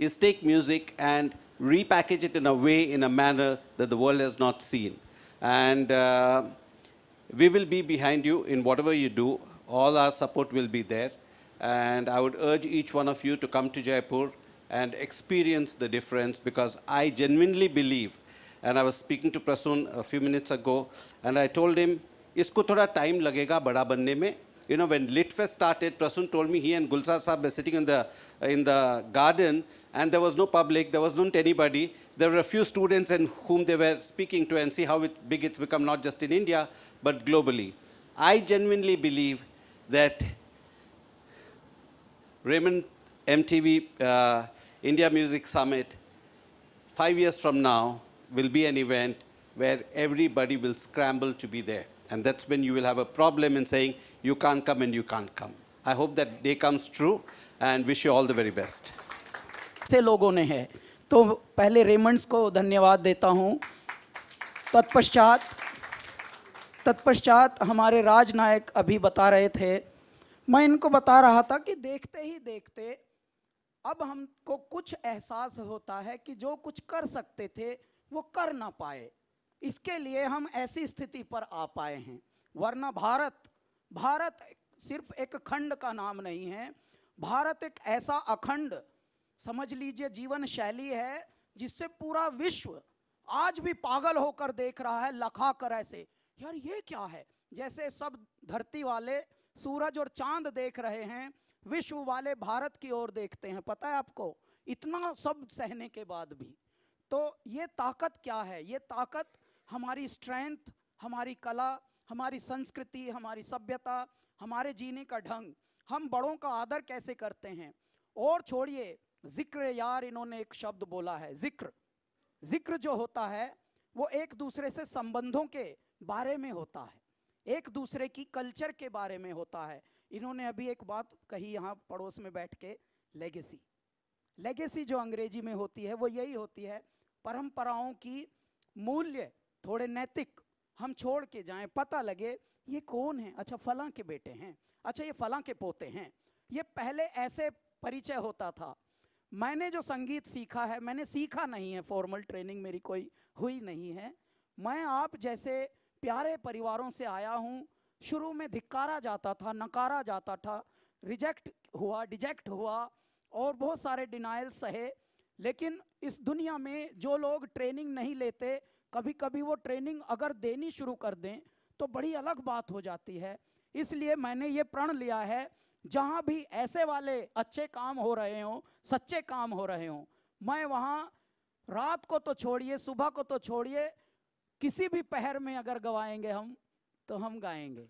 is take music and repackage it in a way, in a manner that the world has not seen. And we will be behind you in whatever you do. All our support will be there. And I would urge each one of you to come to Jaipur and experience the difference, because I genuinely believe, and I was speaking to Prasoon a few minutes ago, and I told him, isko thoda time lagega bada banne mein. You know, when Litfest started, Prasoon told me he and Gulzar Saab were sitting in the garden, and there was no public, there wasn't anybody. There were a few students and whom they were speaking to, and see how big it's become, not just in India, but globally. I genuinely believe that Raymond MTV India Music Summit, 5 years from now, will be an event where everybody will scramble to be there. And that's when you will have a problem in saying, you can't come and you can't come. I hope that day comes true and wish you all the very best. से लोगों ने है, तो पहले Raymond's को धन्यवाद देता हूँ। तत्पश्चात हमारे राजनायक अभी बता रहे थे, मैं इनको बता रहा था कि देखते ही देखते अब हमको कुछ एहसास होता है कि जो कुछ कर सकते थे वो कर ना पाए, इसके लिए हम ऐसी स्थिति पर आ पाए हैं। वरना भारत सिर्फ एक खंड का नाम नहीं है, भारत एक ऐसा अखंड, समझ लीजिए, जीवन शैली है जिससे पूरा विश्व आज भी पागल होकर देख रहा है, लखा कर ऐसे, यार ये क्या है। जैसे सब धरती वाले सूरज और चांद देख रहे हैं, विश्व वाले भारत की ओर देखते हैं। पता है आपको, इतना सब सहने के बाद भी। तो ये ताकत क्या है? ये ताकत हमारी स्ट्रेंथ, हमारी कला, हमारी संस्कृति, हमारी सभ्यता, हमारे जीने का ढंग, हम बड़ों का आदर कैसे करते हैं। और छोड़िए जिक्र, यार इन्होंने एक शब्द बोला है, जिक्र जो होता है वो एक दूसरे से संबंधों के बारे में होता है, एक दूसरे की कल्चर के बारे में होता है। इन्होंने अभी एक बात कही यहाँ पड़ोस में बैठ के, लेगेसी जो अंग्रेजी में होती है वो यही होती है, परंपराओं की मूल्य थोड़े नैतिक हम छोड़ के जाएं, पता लगे ये कौन है, अच्छा फलां के बेटे हैं, अच्छा ये फलां के पोते हैं। ये पहले ऐसे परिचय होता था। मैंने जो संगीत सीखा है, मैंने सीखा नहीं है, फॉर्मल ट्रेनिंग मेरी कोई हुई नहीं है। मैं आप जैसे प्यारे परिवारों से आया हूँ। शुरू में धिक्कारा जाता था, नकारा जाता था, रिजेक्ट हुआ, डिजेक्ट हुआ और बहुत सारे डिनायल सहे। लेकिन इस दुनिया में जो लोग ट्रेनिंग नहीं लेते, कभी कभी वो ट्रेनिंग अगर देनी शुरू कर दें तो बड़ी अलग बात हो जाती है। इसलिए मैंने ये प्रण लिया है, जहाँ भी ऐसे वाले अच्छे काम हो रहे हों, सच्चे काम हो रहे हों, मैं वहाँ रात को तो छोड़िए, सुबह को तो छोड़िए, किसी भी पहर में अगर गवाएंगे हम तो हम गाएंगे।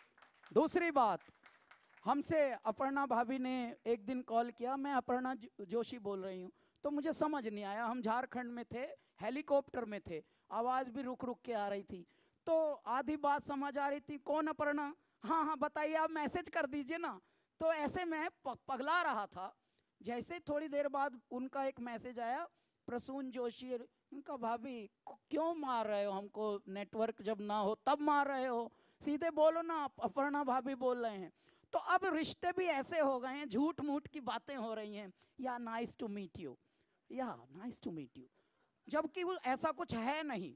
दूसरी बात, हमसे अपर्णा भाभी ने एक दिन कॉल किया, मैं अपर्णा जोशी बोल रही हूँ, तो मुझे समझ नहीं आया। हम झारखंड में थे, हेलीकॉप्टर में थे, आवाज़ भी रुक रुक के आ रही थी, तो आधी बात समझ आ रही थी, कौन अपर्णा, हाँ हाँ बताइए, आप मैसेज कर दीजिए ना। तो ऐसे मैं पगला रहा था। जैसे थोड़ी देर बाद उनका एक मैसेज आया, प्रसून जोशी। उनका भाभी क्यों मार रहे हो हमको, नेटवर्क जब ना हो तब मार रहे हो, सीधे बोलो ना, अपर्णा भाभी बोल रहे हैं। तो अब रिश्ते भी ऐसे हो गए हैं, झूठ मूठ की बातें हो रही हैं, या नाइस टू मीट यू, या नाइस टू मीट यू, जबकि वो ऐसा कुछ है नहीं।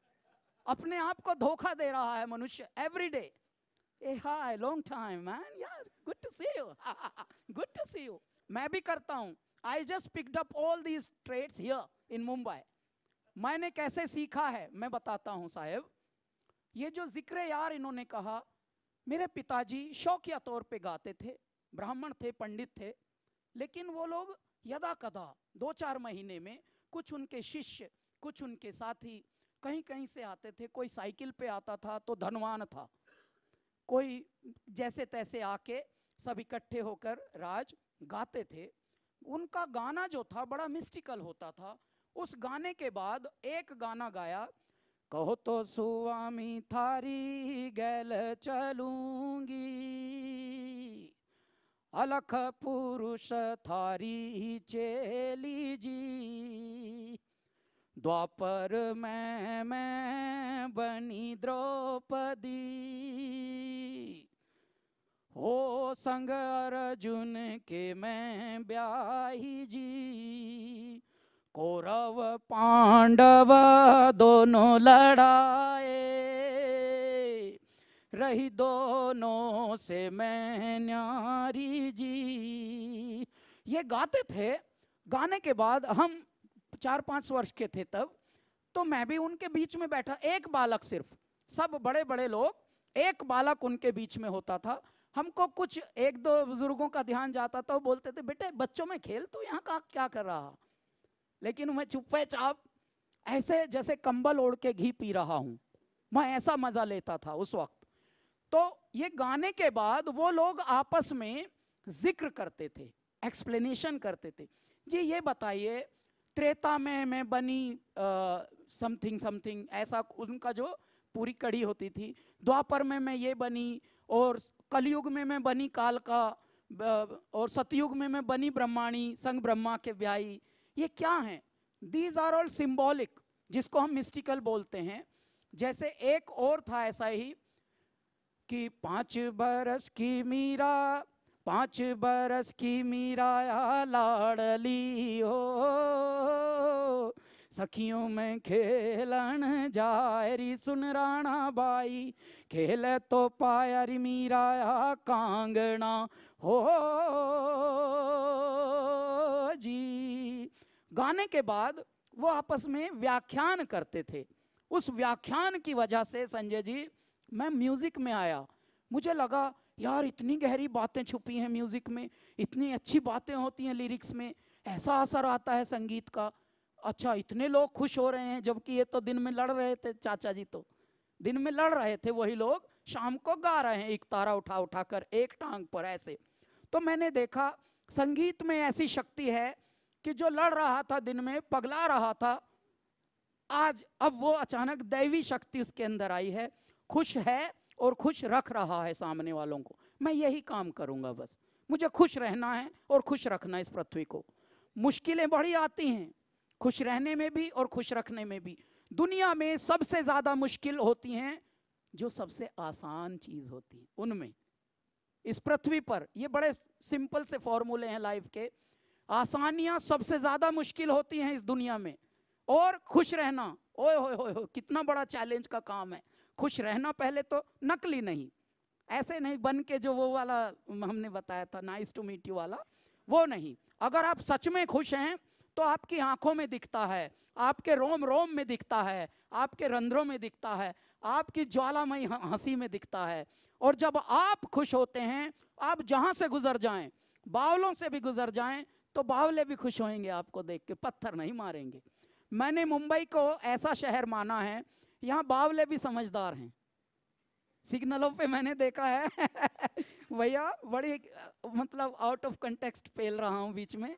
अपने आप को धोखा दे रहा है मनुष्य एवरी डे। ए हाय, लॉन्ग टाइम मैन, यार good to see you, good to see you. मैं भी करता हूँ। I just picked up all these trades here in Mumbai. मैंने कैसे सीखा है मैं बताता हूँ साहब। ये जो जिक्र यार इन्होंने कहा, मेरे पिताजी शौकिया तौर पे गाते थे, ब्राह्मण थे, पंडित थे, लेकिन वो लोग यदा कदा 2-4 महीने में, कुछ उनके शिष्य, कुछ उनके साथी कहीं कहीं से आते थे। कोई साइकिल पे आता था तो धनवान था, कोई जैसे तैसे आके सब इकट्ठे होकर राज गाते थे। उनका गाना जो था बड़ा मिस्टिकल होता था। उस गाने के बाद एक गाना गाया, कहो तो स्वामी थारी गैल चलूंगी, अलख पुरुष थारी चेली जी, द्वापर में मैं बनी द्रौपदी, हो संग अर्जुन के मैं ब्याही जी, कौरव पांडव दोनों लड़ाए, रही दोनों से मैं न्यारी जी। ये गाते थे। गाने के बाद हम 4-5 वर्ष के थे तब, तो मैं भी उनके बीच में बैठा, एक बालक सिर्फ, सब बड़े बड़े लोग, एक बालक उनके बीच में होता था। हमको कुछ 1-2 बुजुर्गों का ध्यान जाता था, वो बोलते थे बेटे बच्चों में खेल, तो यहाँ का क्या कर रहा। लेकिन मैं चुप्पे चाप ऐसे जैसे कंबल ओढ़ के घी पी रहा हूँ, मैं ऐसा मजा लेता था उस वक्त। तो ये गाने के बाद वो लोग आपस में जिक्र करते थे, एक्सप्लेनेशन करते थे। जी ये बताइए, त्रेता में मैं बनी समथिंग समथिंग, ऐसा उनका जो पूरी कड़ी होती थी। द्वापर में मैं ये बनी, और कलयुग में मैं बनी काल का, और सतयुग में मैं बनी ब्रह्माणी, संग ब्रह्मा के ब्याही। ये क्या है? दीज आर ऑल सिंबॉलिक, जिसको हम मिस्टिकल बोलते हैं। जैसे एक और था ऐसा ही कि 5 बरस की मीरा, 5 बरस की मीरा लाडली हो, सखियों में खेलन जायरी सुन राणा बाई, खेल तो पायरी मीरा कांगना हो जी। गाने के बाद वो आपस में व्याख्यान करते थे। उस व्याख्यान की वजह से संजय जी मैं म्यूजिक में आया। मुझे लगा यार इतनी गहरी बातें छुपी हैं म्यूजिक में, इतनी अच्छी बातें होती हैं लिरिक्स में, ऐसा असर आता है संगीत का। अच्छा इतने लोग खुश हो रहे हैं, जबकि ये तो दिन में लड़ रहे थे, चाचा जी तो दिन में लड़ रहे थे, वही लोग शाम को गा रहे हैं एक तारा उठा उठा कर एक टांग पर ऐसे। तो मैंने देखा संगीत में ऐसी शक्ति है कि जो लड़ रहा था दिन में, पगला रहा था, आज अब वो अचानक दैवी शक्ति उसके अंदर आई है, खुश है और खुश रख रहा है सामने वालों को। मैं यही काम करूंगा बस, मुझे खुश रहना है और खुश रखना इस पृथ्वी को। मुश्किलें बड़ी आती हैं खुश रहने में भी और खुश रखने में भी। दुनिया में सबसे ज्यादा मुश्किल होती हैं जो सबसे आसान चीज होती है उनमें। इस पृथ्वी पर ये बड़े सिंपल से फॉर्मूले हैं लाइफ के। आसानियां सबसे ज्यादा मुश्किल होती हैं इस दुनिया में, और खुश रहना ओए होए होए कितना बड़ा चैलेंज का काम है। खुश रहना पहले तो नकली नहीं, ऐसे नहीं बन के जो वो वाला हमने बताया था नाइस टू मीट यू वाला, वो नहीं। अगर आप सच में खुश हैं तो आपकी आंखों में दिखता है, आपके रोम रोम में दिखता है, आपके रंध्रों में दिखता है, आपकी ज्वालामयी हंसी में दिखता है। और जब आप खुश होते हैं, आप जहां से गुजर जाएं, बावलों से भी गुजर जाएं, तो बावले भी खुश होंगे आपको देख के, पत्थर नहीं मारेंगे। मैंने मुंबई को ऐसा शहर माना है, यहाँ बावले भी समझदार हैं। सिग्नलों पे मैंने देखा है भैया बड़ी मतलब आउट ऑफ कंटेक्स्ट पेल रहा हूँ बीच में,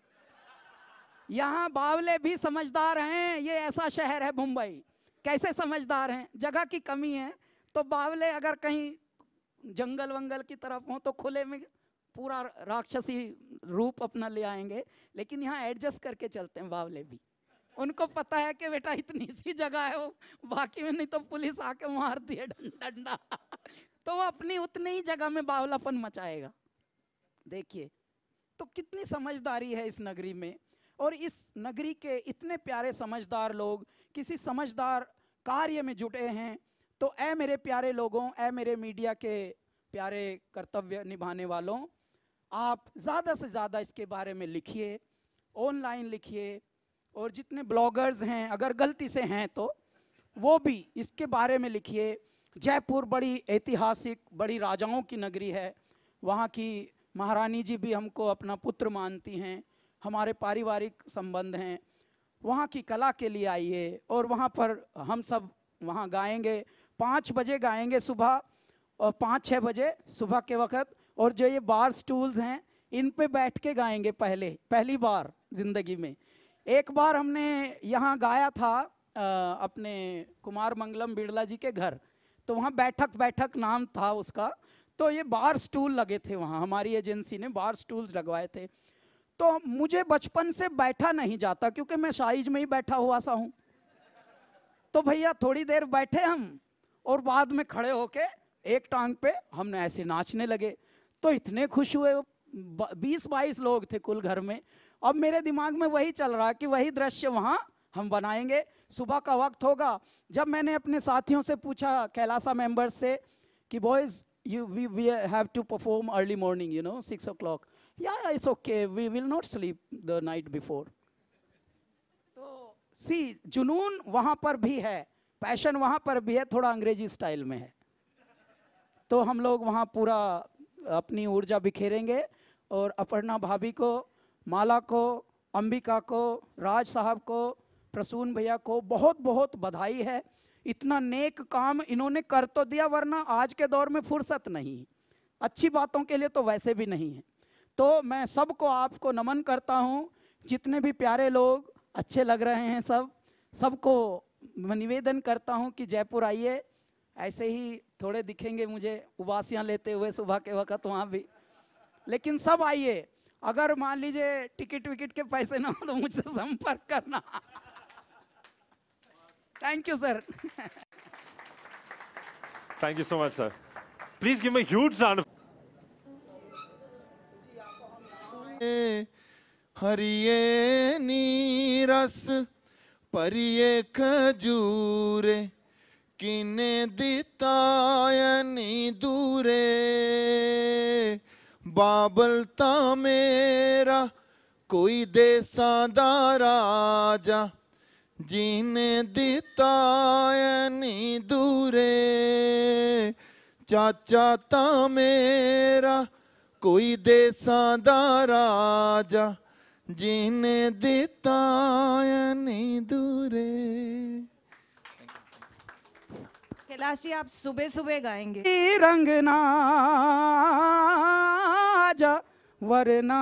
यहाँ बावले भी समझदार हैं। ये ऐसा शहर है मुंबई। कैसे समझदार हैं? जगह की कमी है, तो बावले अगर कहीं जंगल वंगल की तरफ हो तो खुले में पूरा राक्षसी रूप अपना ले आएंगे, लेकिन यहाँ एडजस्ट करके चलते हैं बावले भी। उनको पता है कि बेटा इतनी सी जगह है, वो बाकी में नहीं तो पुलिस आके मारती है डंडा तो वो अपनी उतनी ही जगह में बावलापन मचाएगा। देखिए तो कितनी समझदारी है इस नगरी में, और इस नगरी के इतने प्यारे समझदार लोग किसी समझदार कार्य में जुटे हैं। तो ऐ मेरे प्यारे लोगों, ऐ मेरे मीडिया के प्यारे कर्तव्य निभाने वालों, आप ज़्यादा से ज़्यादा इसके बारे में लिखिए, ऑनलाइन लिखिए, और जितने ब्लॉगर्स हैं अगर गलती से हैं तो वो भी इसके बारे में लिखिए। जयपुर बड़ी ऐतिहासिक, बड़ी राजाओं की नगरी है, वहाँ की महारानी जी भी हमको अपना पुत्र मानती हैं, हमारे पारिवारिक संबंध हैं। वहाँ की कला के लिए आइए, और वहाँ पर हम सब वहाँ गाएंगे। 5 बजे गाएंगे सुबह, और 5-6 बजे सुबह के वक़्त। और जो ये बार स्टूल्स हैं इन पे बैठ के गाएंगे, पहली बार ज़िंदगी में। एक बार हमने यहाँ गाया था अपने कुमार मंगलम बिड़ला जी के घर, तो वहाँ बैठक नाम था उसका। तो ये बार स्टूल लगे थे वहाँ, हमारी एजेंसी ने बार स्टूल्स लगवाए थे। तो मुझे बचपन से बैठा नहीं जाता, क्योंकि मैं साइज में ही बैठा हुआ सा हूँ। तो भैया थोड़ी देर बैठे हम, और बाद में खड़े होके एक टांग पे हमने ऐसे नाचने लगे। तो इतने खुश हुए, 20-22 लोग थे कुल घर में। अब मेरे दिमाग में वही चल रहा कि वही दृश्य वहाँ हम बनाएंगे। सुबह का वक्त होगा। जब मैंने अपने साथियों से पूछा, कैलासा मेंबर्स से, कि boys we have to perform early morning, 6 o'clock. Yeah, it's okay, we will not sleep the night before. तो सी जुनून वहाँ पर भी है, पैशन वहाँ पर भी है, थोड़ा अंग्रेजी स्टाइल में है। तो हम लोग वहाँ पूरा अपनी ऊर्जा बिखेरेंगे और अपर्णा भाभी को, माला को, अंबिका को, राज साहब को, प्रसून भैया को बहुत बहुत बधाई है। इतना नेक काम इन्होंने कर तो दिया, वरना आज के दौर में फुर्सत नहीं, अच्छी बातों के लिए तो वैसे भी नहीं है। तो मैं सबको, आपको नमन करता हूँ। जितने भी प्यारे लोग अच्छे लग रहे हैं, सबको मैं निवेदन करता हूँ कि जयपुर आइए। ऐसे ही थोड़े दिखेंगे मुझे उबासियाँ लेते हुए सुबह के वक्त वहाँ भी, लेकिन सब आइए। अगर मान लीजिए टिकट विकेट के पैसे ना हो तो मुझसे संपर्क करना। Thank you, sir. Thank you so much, sir. Please give me a huge round of हरिये नीरस परिये खजूरे किने दितायनी दूरे बाबलता मेरा कोई देसां दा राजा जिने दितायनी दूरे चाचा ता मेरा कोई देसां दा राजा जिने दितायनी दूरे। कैलाश जी, आप सुबह सुबह गाएंगे। रंग ना जा वरना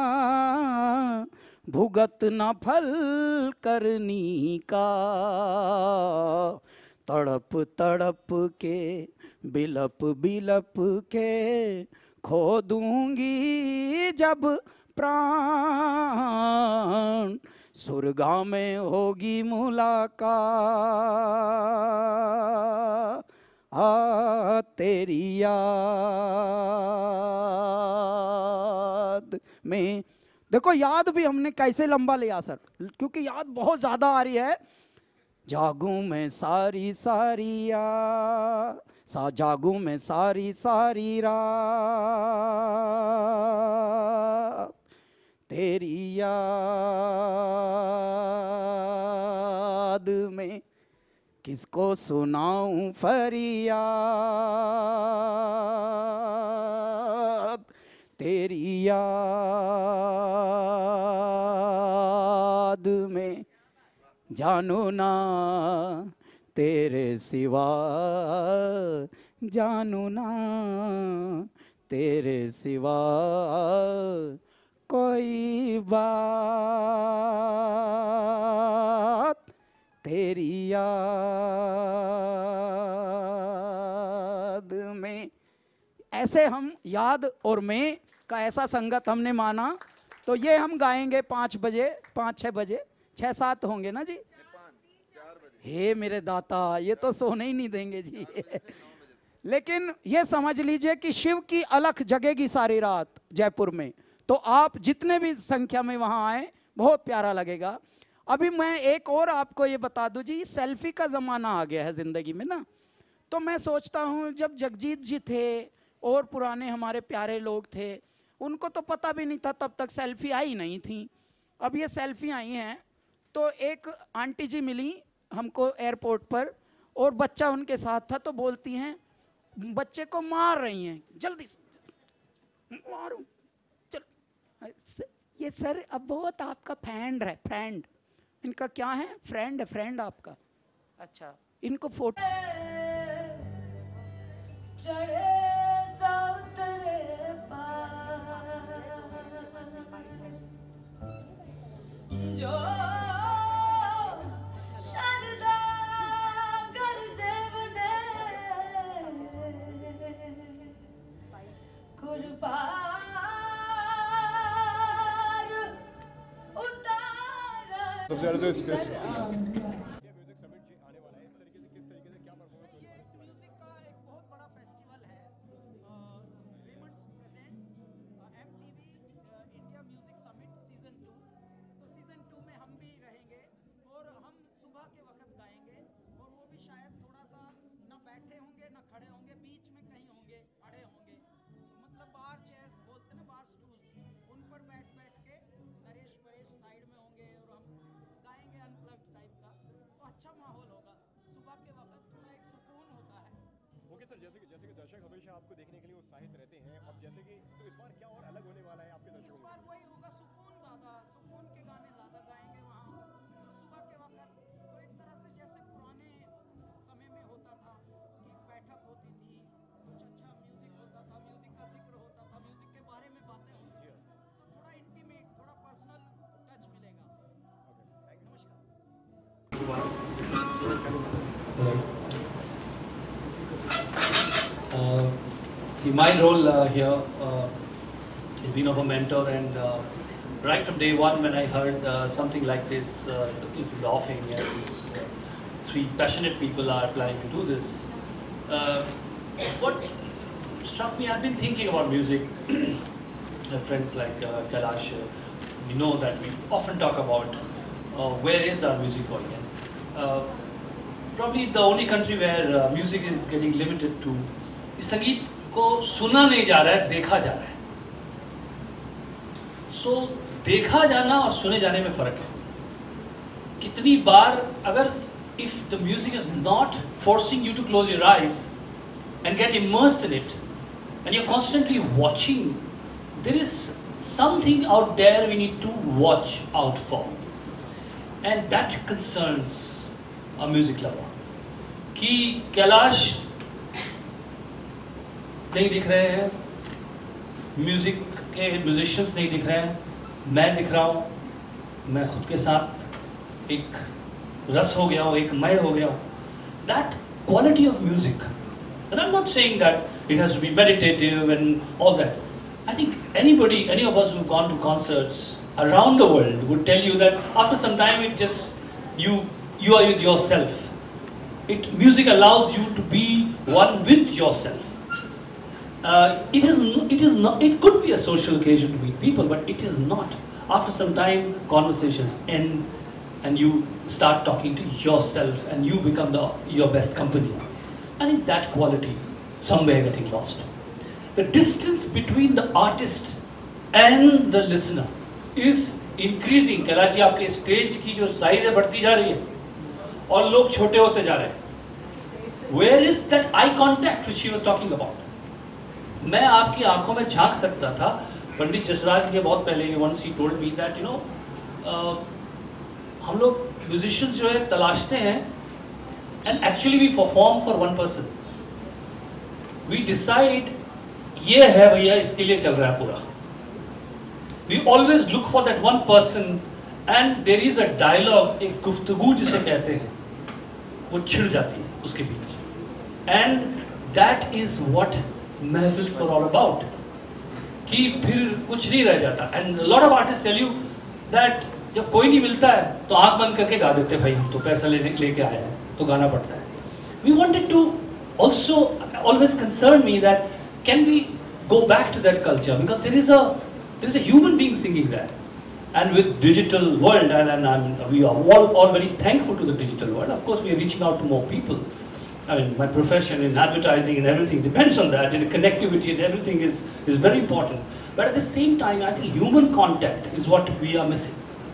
भुगत न फल करनी का, तड़प तड़प के बिलप बिलप के खो दूंगी जब प्राण, सुरगा में होगी मुलाकात तेरी याद में। देखो याद भी हमने कैसे लंबा लिया सर, क्योंकि याद बहुत ज्यादा आ रही है। जागूं मैं सारी सारी जागूं मैं सारी सारी रात तेरी याद में किसको सुनाऊं फरियाद तेरी याद में जानू ना तेरे सिवा, जानू ना तेरे सिवा कोई बात तेरी याद में। ऐसे हम याद और मैं का ऐसा संगत हमने माना, तो ये हम गाएंगे 5 बजे, 5-6 बजे, 6-7 होंगे ना जी। हे मेरे दाता, ये तो सोने ही नहीं देंगे जी। लेकिन ये समझ लीजिए कि शिव की अलख जगेगी सारी रात जयपुर में, तो आप जितने भी संख्या में वहां आए बहुत प्यारा लगेगा। अभी मैं एक और आपको ये बता दूं जी, सेल्फी का जमाना आ गया है जिंदगी में ना, तो मैं सोचता हूँ जब जगजीत जी थे और पुराने हमारे प्यारे लोग थे, उनको तो पता भी नहीं था, तब तक सेल्फी आई नहीं थी। अब ये सेल्फी आई हैं, तो एक आंटी जी मिली हमको एयरपोर्ट पर, और बच्चा उनके साथ था, तो बोलती हैं बच्चे को मार रही हैं, जल्दी से मारो चल। ये सर अब बहुत आपका फ्रेंड है, फ्रेंड इनका क्या है, फ्रेंड है, फ्रेंड आपका। अच्छा, इनको फोटो सबसे ज़्यादा तो इस म्यूजिक का एक बहुत बड़ा फेस्टिवल है, रेमंड्स प्रेजेंट्स सर जैसे कि दर्शक हमेशा आपको देखने के लिए उत्साहित रहते हैं, अब जैसे कि तो इस बार क्या और अलग होने वाला है आपके इस दर्शकों बार वही होगा, सुकून के गाने ज़्यादा गाएंगे वहाँ। तो सुबह के वक्त तो एक तरह से जैसे पुराने समय में होता था कि एक बैठक होती थी, कुछ अच्छा म्यूज़िक होता था, म्यूज़िक का जिक्र होता था, म्यूज़िक के बारे में बातें होती थी, तो थोड़ा इंटीमेट, थोड़ा पर्सनल टच मिलेगा। नमस्कार। See, my role here is being of a mentor, and right from day one, when I heard something like this is laughing, and these three passionate people are planning to do this, what struck me, I've been thinking about music. Friends like Kailash, we know that we often talk about where is our music going. Probably the only country where music is getting limited to, संगीत को सुना नहीं जा रहा है, देखा जा रहा है. So देखा जाना और सुने जाने में फर्क है. कितनी बार अगर if the music is not forcing you to close your eyes and get immersed in it, and you're constantly watching, there is something out there we need to watch out for, and that concerns a music lover. कि कैलाश नहीं दिख रहे हैं, music के musicians नहीं दिख रहे हैं, मैं दिख रहा हूँ, मैं खुद के साथ एक रस हो गया हूँ, एक मय हो गया हूँ. That quality of music, and I'm not saying that it has to be meditative and all that. I think anybody, any of us who've gone to concerts around the world would tell you that after some time it just, you are with yourself. Music allows you to be one with yourself. It could be a social occasion to meet people, but it is not. After some time, conversations end and you start talking to yourself and you become your best company. I think that quality somewhere getting lost. The distance between the artist and the listener is increasing. Kailash ji, आपके stage की जो size है बढ़ती जा रही है और लोग छोटे होते जा रहे हैं. Where is that eye contact which she was talking about? मैं आपकी आंखों में झांक सकता था. पंडित जसराज ने बहुत पहले once he told me that हम लोग म्यूजिशियंस जो है तलाशते हैं and actually we perform for one person. We decide ये है भैया, इसके लिए चल रहा है पूरा. We always look for that one person and there is a dialogue, एक गुफ्तगू जिसे कहते हैं, वो छिड़ जाती है उसके बीच. And that is what महफिल्स were all about. कि फिर कुछ नहीं रह जाता. And a lot of artists tell you that जब कोई नहीं मिलता है तो आंख बंद करके गा देते भाई, हम तो पैसा लेके आए हैं तो गाना पड़ता है. We wanted to also always concern me that can we go back to that culture, because there is a human being singing there. And with digital world, and we are all very thankful to the digital world. Of course, we are reaching out to more people. I mean, my profession in advertising and everything depends on that, and connectivity and everything is very important. But at the same time, I think human contact is what we are missing.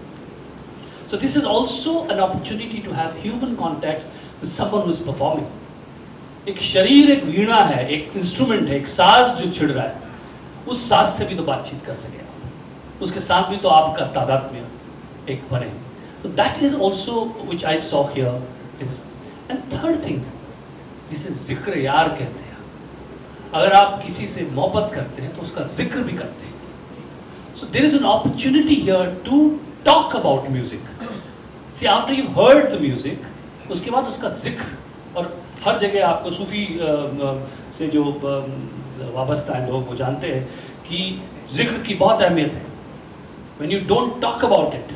So this is also an opportunity to have human contact with someone who is performing. एक शरीर एक वीणा है, एक instrument है, एक साज जो छिड़ रहा है, उस साज से भी तो बातचीत कर सके, उसके साथ भी तो आपका तादाद में एक बने. So that is also which I saw here is. And third thing, जिसे जिक्र यार कहते हैं. अगर आप किसी से मोहब्बत करते हैं तो उसका जिक्र भी करते हैं. So there is an opportunity here to talk about music. See, after you've heard the music, उसके बाद उसका जिक्र. और हर जगह आपको सूफी से जो वाबस्ता है लोग वो जानते हैं कि जिक्र की बहुत अहमियत है. When you don't talk about it,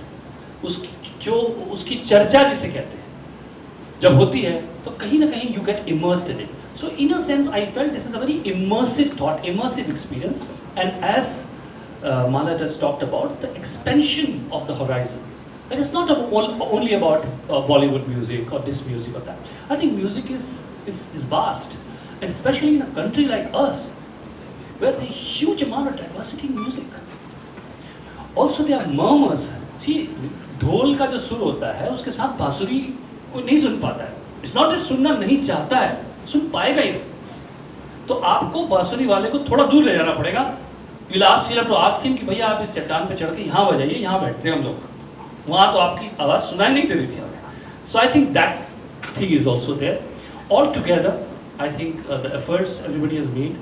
उसकी चर्चा जिसे कहते हैं, जब होती है तो कहीं ना कहीं you get immersed in it. So in a sense, I felt this is a very immersive thought, immersive experience. And as Mala has talked about, the expansion of the horizon. It is not only about Bollywood music or this music or that. I think music is vast, and especially in a country like us, where there is a huge amount of diversity in music. Also, there are murmurs. See, ढोल का जो सुर होता है, उसके साथ बांसुरी कोई नहीं सुन पाता है. It's not that सुनना नहीं चाहता है, सुन पाएगा ही नहीं. तो आपको बांसुरी वाले को थोड़ा दूर ले जाना पड़ेगा। You'll ask him to ask him कि भैया आप इस चट्टान पे चढ़ के यहाँ बजाइए, यहाँ बैठते हैं हम लोग, वहाँ तो आपकी आवाज़ सुनाई नहीं दे रही थी। So I think that thing is also there. All together, I think the efforts everybody has made,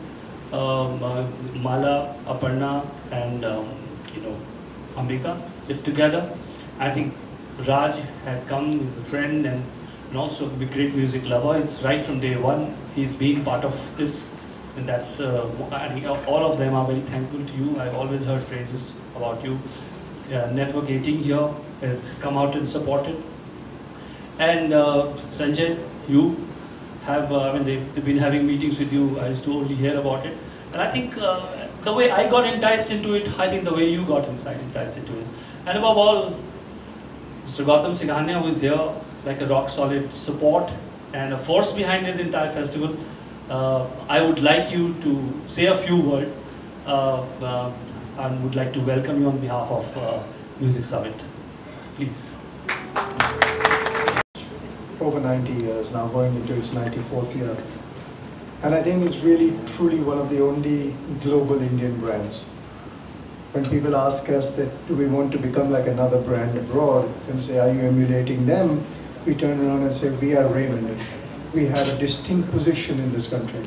Mala, Aparna, and Ambika, if together, I think Raj had come, he's a friend and also a great music lover. It's right from day one he's been part of this, and that's I think all of them are very thankful to you. I've always heard praises about you. Network 18 here has come out and supported. And Sanjay, you have, they've been having meetings with you. I used to only hear about it. And I think the way I got enticed into it, I think the way you got enticed into it. And above all, Mr. Gautam Singhania, who is here like a rock solid support and a force behind this entire festival. I would like you to say a few words and would like to welcome you on behalf of Music Summit. Please. Over 90 years now, going into its 94th year. And I think it's really, truly one of the only global Indian brands. When people ask us that do we want to become like another brand abroad and say, are you emulating them? We turn around and say, we are Raymond. We have a distinct position in this country.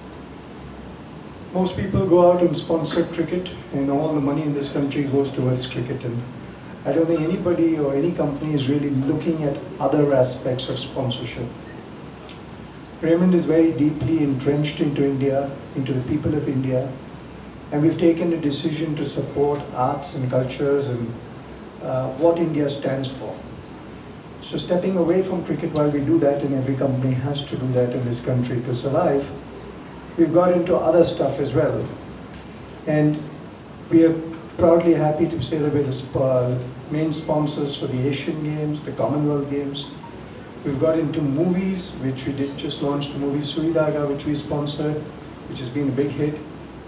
Most people go out and sponsor cricket, and all the money in this country goes towards cricket. And I don't think anybody or any company is really looking at other aspects of sponsorship. Raymond is very deeply entrenched into India, into the people of India, and we've taken a decision to support arts and cultures and what India stands for. So stepping away from cricket while we do that, and every company has to do that in this country to survive, we've got into other stuff as well. And we are proudly happy to say that we're the main sponsors for the Asian Games, the Commonwealth Games. We've got into movies, which we did just launched the movie Sui Dhaga, which we sponsored, which has been a big hit.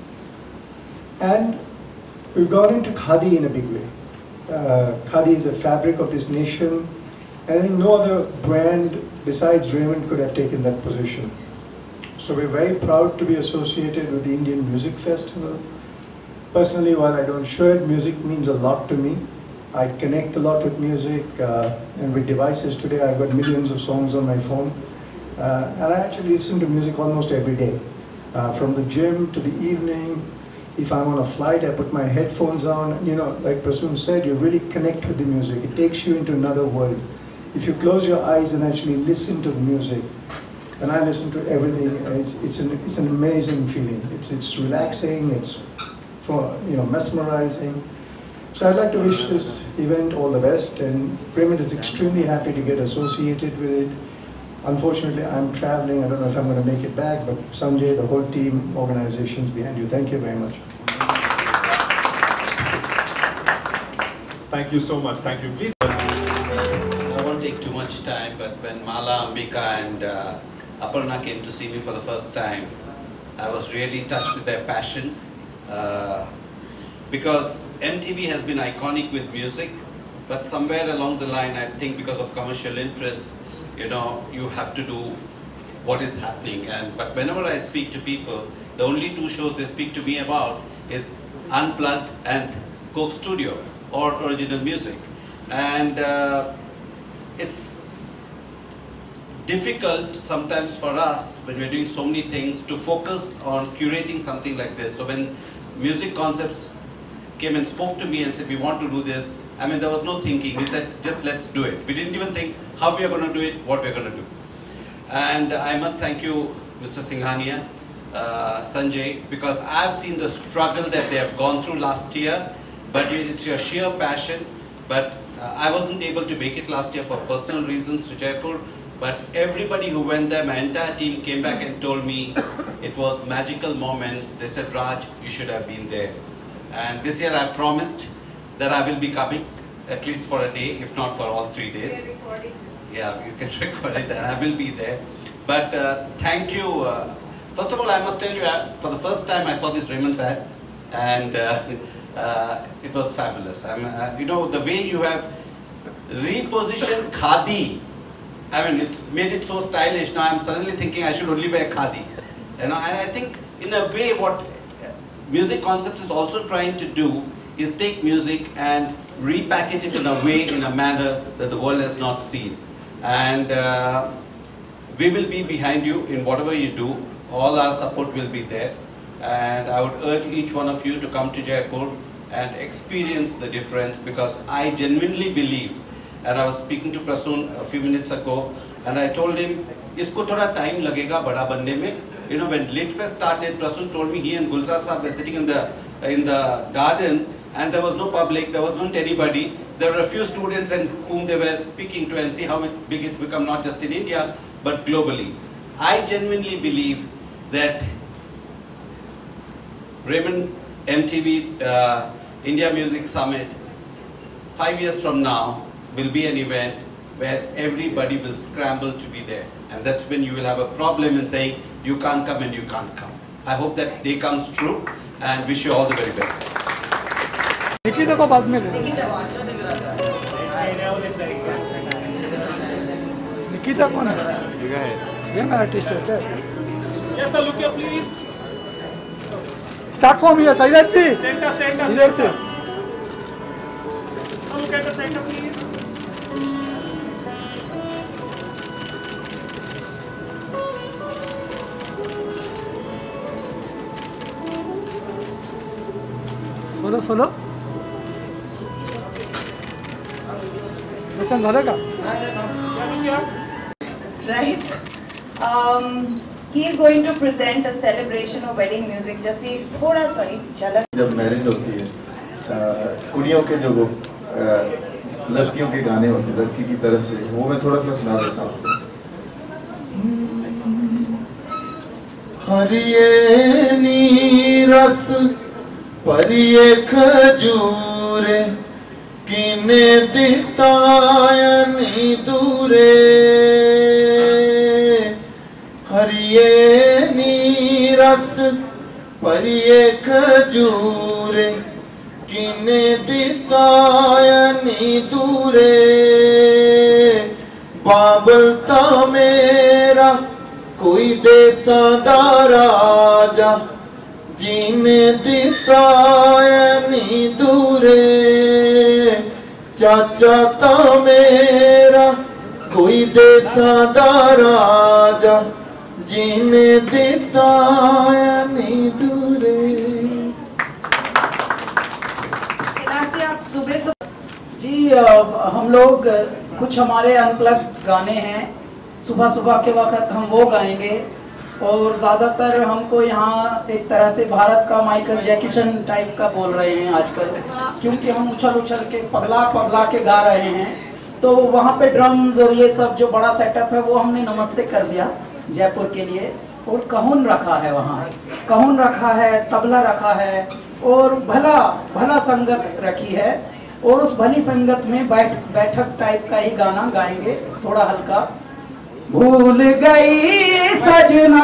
And we've gone into Khadi in a big way. Khadi is a fabric of this nation. And I think no other brand besides Raymond could have taken that position. So we're very proud to be associated with the Indian Music Festival. Personally, while I don't show it, music means a lot to me. I connect a lot with music, and with devices today, I've got millions of songs on my phone. And I actually listen to music almost every day. From the gym to the evening. If I'm on a flight, I put my headphones on. You know, like Prasoon said, you really connect with the music. It takes you into another world. If you close your eyes and actually listen to the music, and I listen to everything, it's an amazing feeling. It's relaxing, it's mesmerizing. So I'd like to wish this event all the best, and Raymond is extremely happy to get associated with it. Unfortunately, I'm traveling. I don't know if I'm going to make it back, but Sanjay, the whole team, organizations behind you, thank you very much. Thank you so much. Thank you. Please. I won't take too much time, but when Mala, Ambika and Aparna came to see me for the first time, I was really touched with their passion. Because MTV has been iconic with music, but somewhere along the line, I think because of commercial interests, you have to do what is happening. But whenever I speak to people, the only two shows they speak to me about is Unplugged and Coke Studio or original music. And it's difficult sometimes for us when we're doing so many things to focus on curating something like this. So when Music Concepts came and spoke to me and said, we want to do this, there was no thinking. We said, just let's do it. We didn't even think how we are going to do it, what we are going to do. And I must thank you, Mr. Singhania, Sanjay, because I've seen the struggle that they have gone through last year, but it's your sheer passion. But I wasn't able to make it last year for personal reasons to Jaipur, but everybody who went there, my entire team came back and told me it was magical moments. They said, Raj, you should have been there. And this year I promised that I will be coming, at least for a day, if not for all 3 days. We are recording this. Yeah, you can record it, and I will be there. But thank you. First of all, I must tell you, for the first time I saw this Raymond's ad, and it was fabulous. The way you have repositioned Khadi, it's made it so stylish. Now I'm suddenly thinking I should only wear Khadi. And I think in a way, what Music Concepts is also trying to do is take music and repackage it in a way, in a manner that the world has not seen. And we will be behind you in whatever you do. All our support will be there. And I would urge each one of you to come to Jaipur and experience the difference, because I genuinely believe, and I was speaking to Prasoon a few minutes ago, and I told him, isko thoda time lagega bada banne mein. You know, when Litfest started, Prasoon told me he and Gulzar Saab were sitting in the garden, and there was no public, there wasn't anybody. There were a few students and whom they were speaking to, and see how big it's become, not just in India, but globally. I genuinely believe that Raymond MTV India Music Summit 5 years from now will be an event where everybody will scramble to be there. And that's when you will have a problem in saying you can't come and you can't come. I hope that day comes true and wish you all the very best. Nikita को बाद में निकिता कौन है? Young artist होता है. Yes, sir, look here, please. Start from here, Sairaj ji. Center. इधर से. Look at the center, please. Solo दर्शन झालं का? Right. He is going to present a celebration of wedding music. जैसे थोड़ा सा ही झलक. जब मैरिज होती है, कुड़ियों के जो लड़कियों के गाने होते हैं लड़की की तरफ से, वो मैं थोड़ा सा सुना देता हूँ. हरिये नीरस परिये खजूरे किने दितायनी दूरे. हरिये नीरस परिये खजूरे किने दितायनी दूरे. बाबलता मेरा कोई देसा दा राजा जीने दितायनी दूरे. चाचा ता मेरा कोई देसा दा राजा जीने दितायनी दूरे. कैलाश जी, आप सुबह जी हम लोग कुछ हमारे अनप्लग गाने हैं, सुबह सुबह के वक्त हम वो गाएंगे. और ज़्यादातर हमको यहाँ एक तरह से भारत का माइकल जैक्सन टाइप का बोल रहे हैं आजकल, क्योंकि हम उछल के पगला के गा रहे हैं. तो वहाँ पे ड्रम्स और ये सब जो बड़ा सेटअप है वो हमने नमस्ते कर दिया जयपुर के लिए. और कहून रखा है, वहाँ कहून रखा है, तबला रखा है और भला संगत रखी है. और उस भली संगत में बैठक टाइप का ही गाना गाएंगे, थोड़ा हल्का. भूल गई सजना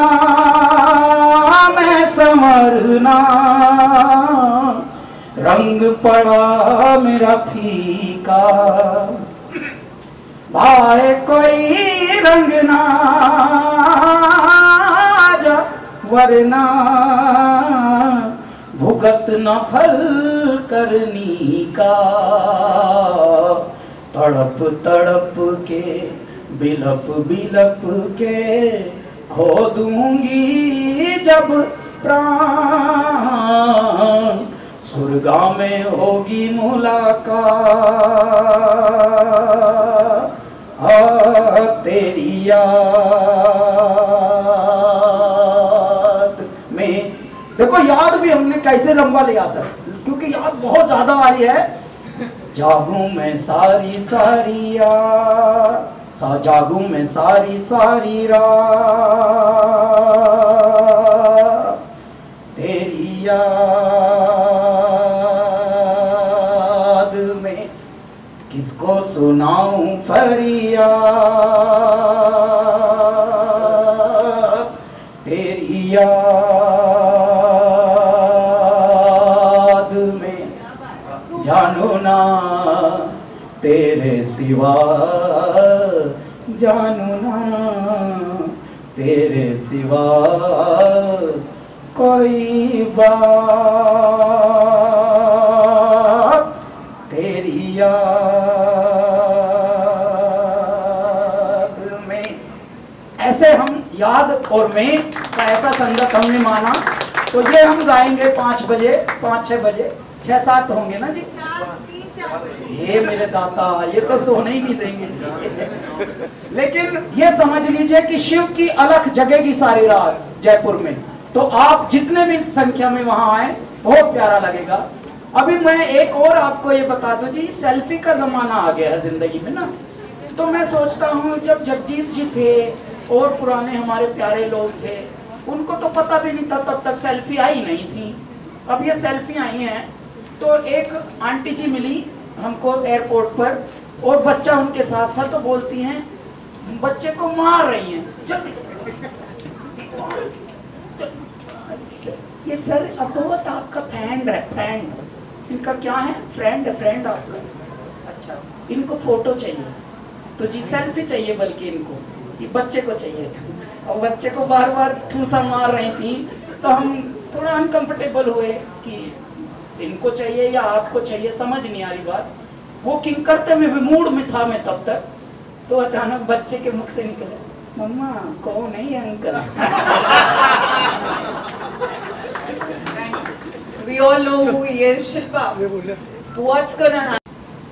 मैं संवरना, रंग पड़ा मेरा फीका. भाई कोई रंग ना जा वरना, भुगत न फल करनी का. तड़प तड़प के बिलप के खो दूंगी जब प्राण, सुरगा में होगी मुलाकात. तेरी याद में, देखो याद भी हमने कैसे लंबा लिया सर, क्योंकि याद बहुत ज्यादा आ रही है. जागूं मैं सारी याद, जागूं मैं सारी रात. तेरी याद में किसको सुनाऊं फरियाद. तेरी याद में जानू ना तेरे सिवा, जानू ना तेरे सिवा कोई बात तेरी याद में। ऐसे हम याद और में का ऐसा संगत हमने माना, तो ये हम गाएंगे 5 बजे, 5-6 बजे, 6-7 होंगे ना जी। ये मेरे दाता, ये तो सोने ही नहीं देंगे जी। लेकिन ये समझ लीजिए कि शिव की अलख जगेगी सारी रात जयपुर में, तो आप जितने भी संख्या में वहां आए बहुत प्यारा लगेगा। अभी मैं एक और आपको ये बता दूं जी, सेल्फी का जमाना आ गया है जिंदगी में ना, तो मैं सोचता हूँ जब जगजीत जी थे और पुराने हमारे प्यारे लोग थे, उनको तो पता भी नहीं था, तब तक सेल्फी आई नहीं थी। अब ये सेल्फी आई हैं, तो एक आंटी जी मिली हमको एयरपोर्ट पर, और बच्चा उनके साथ था, तो बोलती हैं बच्चे को मार रही हैं, जल्दी से। ये सर अब बहुत आपका फ्रेंड है, फ्रेंड इनका क्या है, फ्रेंड है, फ्रेंड आपका। अच्छा, इनको फोटो चाहिए, तो जी सेल्फी चाहिए, बल्कि इनको ये बच्चे को चाहिए, और बच्चे को बार बार ठूसा मार रही थी, तो हम थोड़ा अनकंफर्टेबल हुए कि इनको चाहिए या आपको चाहिए, समझ नहीं आ रही बात। वो किंग करते में मूड में था मैं तब तक, तो अचानक बच्चे के मुख से निकले, मम्मा कौन है ये uncle? We all know who he is, Shilpa. What's gonna happen?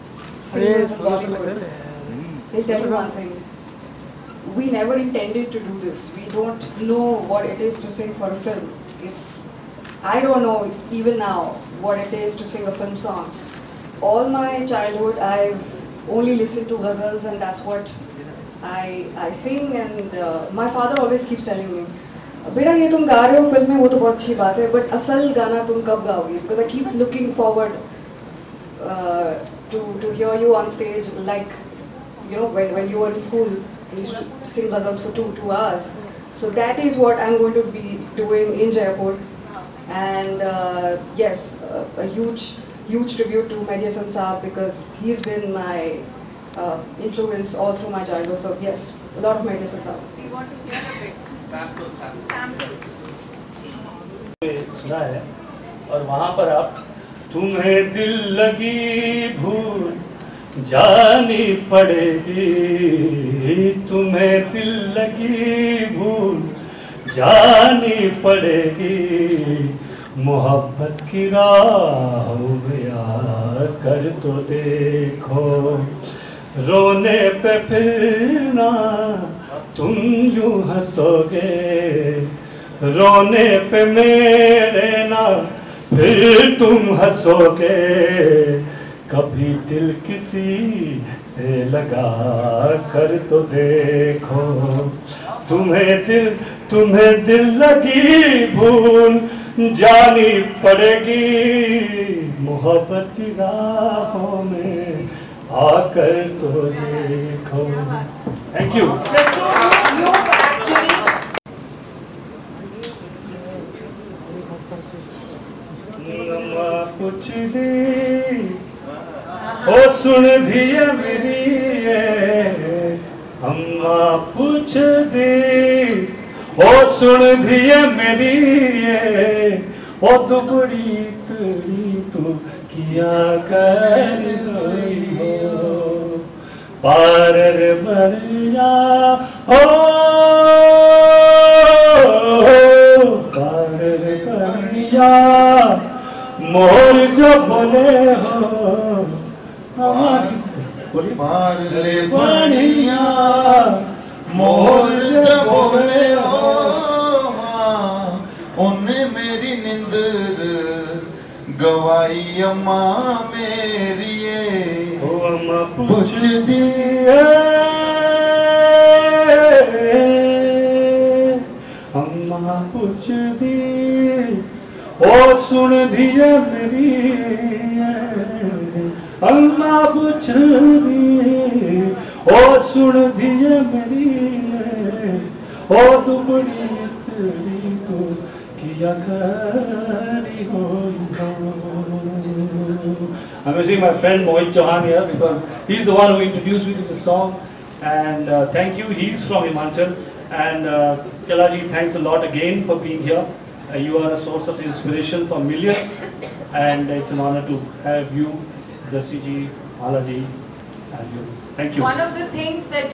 I'll tell you one thing. We never intended to do this. We don't know what it is to sing for a film. I don't know even now what it is to sing a film song. All my childhood, I've only listened to ghazals, and that's what I sing. And my father always keeps telling me, बेटा ये तुम गा रहे हो film में, वो तो बहुत अच्छी बात है, बट असल गाना तुम कब गाओगे? Because I keep looking forward to hear you on stage, like you know when you were in school, you used to sing ghazals for 2 hours. So that is what I'm going to be doing in Jaipur. And yes, a huge tribute to Mehdi Hasan Saab, because he's been my influence all through my childhood. So yes, a lot of Mehdi Hasan Saab. We want to hear a bit. Sample. सुना है, और वहाँ पर आप तुम्हें दिल लगी भूल जानी पड़ेगी, तुम्हें दिल लगी भूल जानी पड़ेगी, मोहब्बत की राहों में आकर तो देखो, रोने पे फिर ना तुम यूं हंसोगे, रोने पे मेरे ना फिर तुम हंसोगे, कभी दिल किसी से लगा कर तो देखो, तुम्हें दिल लगी भूल जानी पड़ेगी, मोहब्बत की राहों में आकर तो देखो। Thank you. So you've actually कुछ दी ओ सुन दिया मेरी अम्मा पूछ दी ओ सुन दिया मेरी ओ दुबड़ी तुड़ी तू किया कर रोई हो पार मरिया हो पार मरिया मोर जो बोले हो मार ले बनिया मोर जो बोले हो उन्हें मेरी निंदर गवाई अम्मा मेरी ओ अम्मा पूछ दिए अम्मा पूछ दी ओ सुन दिए मेरी अम्मा पूछ दी ओ सुन दिए मेरी ओ दुबड़ी तेरी तो किया करी हो। I'm using my friend Mohit Chauhan here because he's the one who introduced me to the song, and thank you. He's from Himachal, and Kailaji, thanks a lot again for being here, You are a source of inspiration for millions, and it's an honor to have you, Jassi ji, Balaji, and you. Thank you. One of the things that